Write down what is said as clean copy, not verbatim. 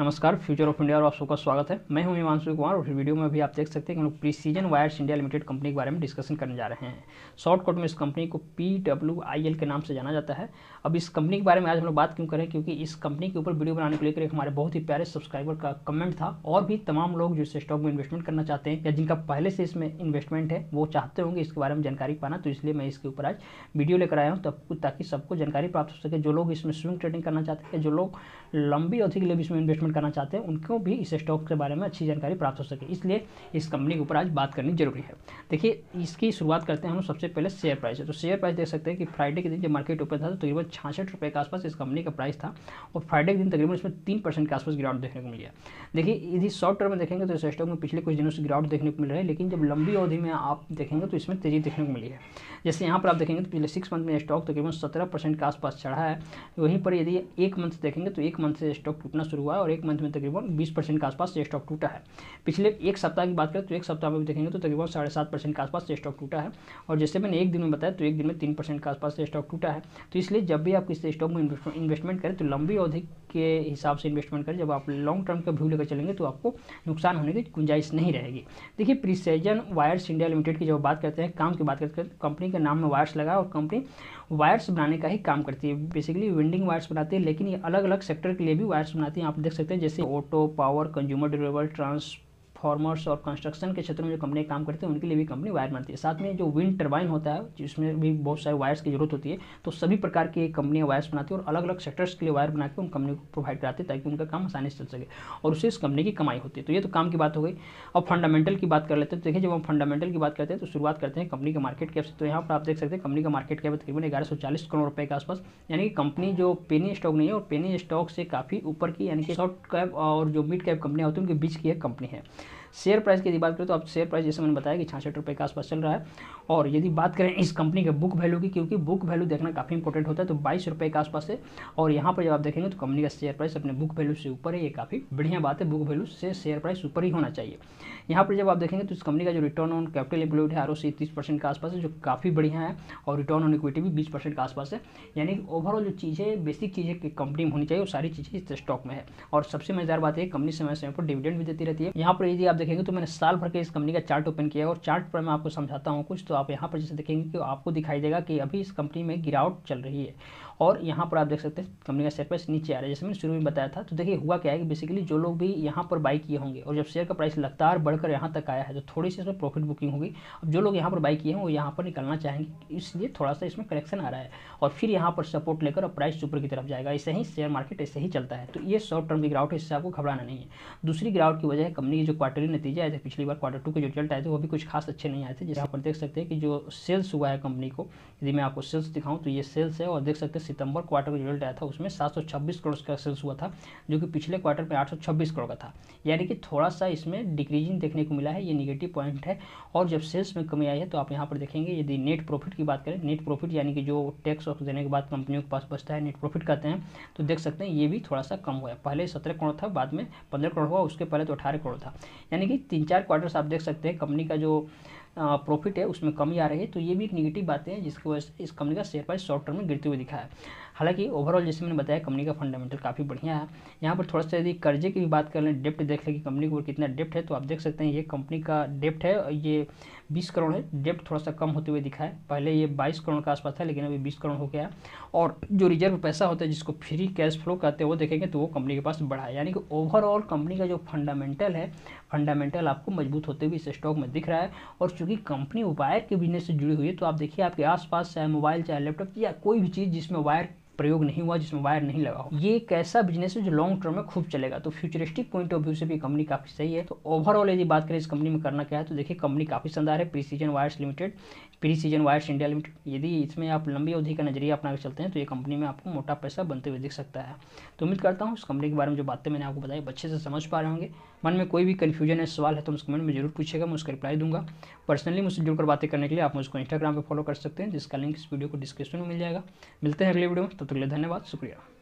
नमस्कार, future of India और आप सबका स्वागत है। मैं हूं हिमांशु कुमार और इस वीडियो में भी आप देख सकते हैं कि हम लोग precision wires India limited company के बारे में डिस्कशन करने जा रहे हैं। शॉर्टकट में इस कंपनी को PWIL के नाम से जाना जाता है। अब इस कंपनी के बारे में आज हम लोग बात क्यों करें, क्योंकि इस कंपनी के ऊपर वीडियो बनाने को लेकर एक हमारे बहुत ही प्यारे सब्सक्राइबर का कमेंट था और भी तमाम लोग जो इस स्टॉक में इन्वेस्टमेंट करना चाहते हैं या जिनका पहले से इसमें इन्वेस्टमेंट है वो चाहते होंगे इसके बारे में जानकारी पाना, तो इसलिए मैं इसके ऊपर आज वीडियो लेकर आया हूँ ताकि सबको जानकारी प्राप्त हो सके। जो लोग इसमें स्विंग ट्रेडिंग करना चाहते हैं, जो लोग लंबी अवधि के लिए भी इसमें इन्वेस्टमेंट करना चाहते हैं, उनको भी इस स्टॉक के बारे में अच्छी जानकारी प्राप्त हो सके, इसलिए इस कंपनी के ऊपर आज बात करनी जरूरी है। देखिए, इसकी शुरुआत करते हैं हम सबसे पहले शेयर प्राइस है। तो शेयर प्राइस देख सकते हैं कि फ्राइडे के दिन जब मार्केट ओपन था तो तकरीबन 66 रुपये के आसपास इस कंपनी का प्राइस था और फ्राइडे के दिन तकरीबन इसमें 3% के आसपास गिरावट देखने को मिली है। देखिए, यदि शॉर्ट टर्म में देखेंगे तो इस स्टॉक में पिछले कुछ दिनों से गिरावट देखने को मिल रहा है, लेकिन जब लंबी अवधि में आप देखेंगे तो इसमें तेजी देखने को मिली है। जैसे यहाँ पर आप देखेंगे तो पिछले 6 मंथ में स्टॉक तकरीबन 17% के आसपास चढ़ा है। वहीं पर यदि एक मंथ देखेंगे तो एक मंथ से स्टॉक टूटना शुरू हुआ है और एक मंथ में तकरीबन 20% के आसपास से स्टॉक टूटा है। पिछले एक सप्ताह की बात करें तो एक सप्ताह में भी देखेंगे तो तकरीबन 7.5% के आसपास से स्टॉक टूटा है और जैसे मैंने एक दिन में बताया तो एक दिन में 3% के आसपास से स्टॉक टूटा है। तो इसलिए जब भी आप किसी स्टॉक में इन्वेस्टमेंट करें तो लंबी अवधि के हिसाब से इन्वेस्टमेंट करें। जब आप लॉन्ग टर्म का व्यू लेकर चलेंगे तो आपको नुकसान होने की गुंजाइश नहीं रहेगी। देखिए, प्रिसीजन वायर्स इंडिया लिमिटेड की जब बात करते हैं, काम की बात करते हैं, कंपनी के नाम में वायर्स लगा और कंपनी वायर्स बनाने का ही काम करती है। बेसिकली वेंडिंग वायर्स बनाती है, लेकिन ये अलग अलग सेक्टर के लिए भी वायर्स बनाती है। आप देख सकते हैं जैसे auto, power, consumer durable, transformers और कंस्ट्रक्शन के क्षेत्र में जो कंपनी काम करती है उनके लिए भी कंपनी वायर बनाती है। साथ में जो विंड टर्बाइन होता है जिसमें भी बहुत सारे वायर्स की जरूरत होती है, तो सभी प्रकार की कंपनियां वायर्स बनाती है और अलग अलग सेक्टर्स के लिए वायर बना के उन कंपनी को प्रोवाइड कराती है ताकि उनका काम आसानी से चल सके और उससे इस कंपनी की कमाई होती है। तो ये तो काम की बात हो गई। अब फंडामेंटल की बात कर लेते हैं। तो देखिए, जब हम फंडामेंटल की बात करते हैं तो शुरुआत करते हैं कंपनी के मार्केट कैप से। तो यहाँ पर आप देख सकते हैं कंपनी का मार्केट कैप तकरीबन 1140 करोड़ रुपए के आसपास, यानी कि कंपनी जो पेनी स्टॉक नहीं है और पेनी स्टॉक से काफ़ी ऊपर की, यानी कि शॉर्ट कैप और जो मिड कैप कंपनियां होती हैं उनके बीच की एक कंपनी है। शेयर प्राइस की यदि बात करें तो अब शेयर प्राइस जैसे मैंने बताया कि 66 रुपये के आसपास चल रहा है। और यदि बात करें इस कंपनी के बुक वैल्यू की, क्योंकि बुक वैल्यू देखना काफ़ी इंपॉर्टेंट होता है, तो 22 रुपये के आसपास है। और यहाँ पर जब आप देखेंगे तो कंपनी का शेयर प्राइस अपने बुक वैल्यू से ऊपर है। ये काफ़ी बढ़िया बात है, बुक वैल्यू से शेयर प्राइस ऊपर ही होना चाहिए। यहाँ पर जब आप देखेंगे तो इस कंपनी का जो रिटर्न ऑन कैपिटल एम्प्लॉयड है ROC 30% के आसपास है, जो काफ़ी बढ़िया है, और रिटर्न ऑन इक्विटी भी 20% के आसपास है। यानी कि ओवरऑल जो चीज़ें, बेसिक चीज़ें कि कंपनी में होनी चाहिए वो सारी चीज़ें इस स्टॉक में है। और सबसे मजेदार बात है, कंपनी समय समय पर डिविडेंड भी देती रहती है। यहाँ पर यदि आप देखेंगे तो मैंने साल भर के इस कंपनी का चार्ट ओपन किया और चार्ट पर मैं आपको समझाता हूँ कुछ। तो आप यहाँ पर जैसे देखेंगे कि आपको दिखाई देगा कि अभी इस कंपनी में गिरावट चल रही है और यहाँ पर आप देख सकते हैं कंपनी का शेयर प्राइस नीचे आ रहा है, जैसे मैंने शुरू में बताया था। तो देखिए, हुआ क्या है कि बेसिकली जो लोग भी यहाँ पर बाई किए होंगे और जब शेयर का प्राइस लगातार बढ़कर यहाँ तक आया है तो थोड़ी सी इसमें प्रॉफिट बुकिंग होगी। अब जो लोग यहाँ पर बाई किए हैं वो यहाँ पर निकलना चाहेंगे, इसलिए थोड़ा सा इसमें करेक्शन आ रहा है और फिर यहाँ पर सपोर्ट लेकर अब प्राइस ऊपर की तरफ जाएगा। ऐसे ही शेयर मार्केट ऐसे ही चलता है। तो ये शॉर्ट टर्म की गिरावट है, इससे आपको घबराना नहीं है। दूसरी गिरावट की वजह है कंपनी के जो क्वार्टरली नतीजे आए थे, पिछली बार Q2 के जो रिजल्ट आए थे वो भी कुछ खास अच्छे नहीं आए थे। जैसे आप देख सकते हैं कि जो सेल्स हुआ है कंपनी को, यदि मैं आपको सेल्स दिखाऊं तो ये सेल्स है और देख सकते हैं सितंबर क्वार्टर का रिजल्ट आया था उसमें 726 करोड़ का सेल्स हुआ था, जो कि पिछले क्वार्टर में 826 करोड़ का था। यानी कि थोड़ा सा इसमें डिक्रीजिंग देखने को मिला है, ये निगेटिव पॉइंट है। और जब सेल्स में कमी आई है तो आप यहाँ पर देखेंगे, यदि नेट प्रॉफिट की बात करें, नेट प्रॉफिट यानी कि जो टैक्स ऑफ देने के बाद कंपनियों के पास बचता है, नेट प्रॉफिट कहते हैं, तो देख सकते हैं ये भी थोड़ा सा कम हुआ है। पहले 17 करोड़ था, बाद में 15 करोड़ हुआ, उसके पहले तो 18 करोड़ था। यानी कि 3-4 क्वार्टर्स आप देख सकते हैं कंपनी का जो प्रॉफिट है उसमें कमी आ रही है। तो ये भी एक निगेटिव बातें हैं जिसकी वजह से इस कंपनी का शेयर प्राइस शॉर्ट टर्म में गिरते हुए दिखा है। हालांकि ओवरऑल जैसे मैंने बताया कंपनी का फंडामेंटल काफ़ी बढ़िया है। यहाँ पर थोड़ा सा यदि कर्जे की भी बात कर लें, डेप्ट देख लें कि कंपनी के ऊपर कितना डेप्ट है, तो आप देख सकते हैं ये कंपनी का डेप्ट है, ये 20 करोड़ है। डेप्ट थोड़ा सा कम होते हुए दिखा है, पहले ये 22 करोड़ के आसपास था लेकिन अभी 20 करोड़ हो गया। और जो रिजर्व पैसा होता है जिसको फ्री कैश फ्लो कहते हैं वो देखेंगे तो वो कंपनी के पास बढ़ा है। यानी कि ओवरऑल कंपनी का जो फंडामेंटल है, फंडामेंटल आपको मजबूत होते हुए इस स्टॉक में दिख रहा है। और चूंकि कंपनी वायर के बिजनेस से जुड़ी हुई है तो आप देखिए आपके आसपास चाहे मोबाइल, चाहे लैपटॉप या कोई भी चीज़ जिसमें वायर प्रयोग नहीं हुआ, जिसमें वायर नहीं लगा हो, ये एक ऐसा बिजनेस है जो लॉन्ग टर्म में खूब चलेगा। तो फ्यूचरिस्टिक पॉइंट ऑफ व्यू से भी कंपनी काफ़ी सही है। तो ओवरऑल यदि बात करें इस कंपनी में करना क्या है, तो देखिए कंपनी काफ़ी शानदार है, precision wires limited, precision wires India limited. यदि इसमें आप लंबी अवधि का नजरिया अपना के चलते हैं तो ये कंपनी में आपको मोटा पैसा बनते हुए दिख सकता है। तो उम्मीद करता हूँ इस कंपनी के बारे में जो बातें मैंने आपको बताई अच्छे से समझ पा रहे होंगे। मन में कोई भी कन्फ्यूजन है, सवाल है तो मुझे कमेंट में जरूर पूछेगा, मैं उसका रिप्लाई दूंगा। पर्सनली मुझसे जुड़कर बातें करने के लिए आप मुझको इंस्टाग्राम पर फॉलो कर सकते हैं, जिसका लिंक इस वीडियो को डिस्क्रिप्शन में मिल जाएगा। मिलते हैं अगले वीडियो में, तब तक के लिए धन्यवाद, शुक्रिया।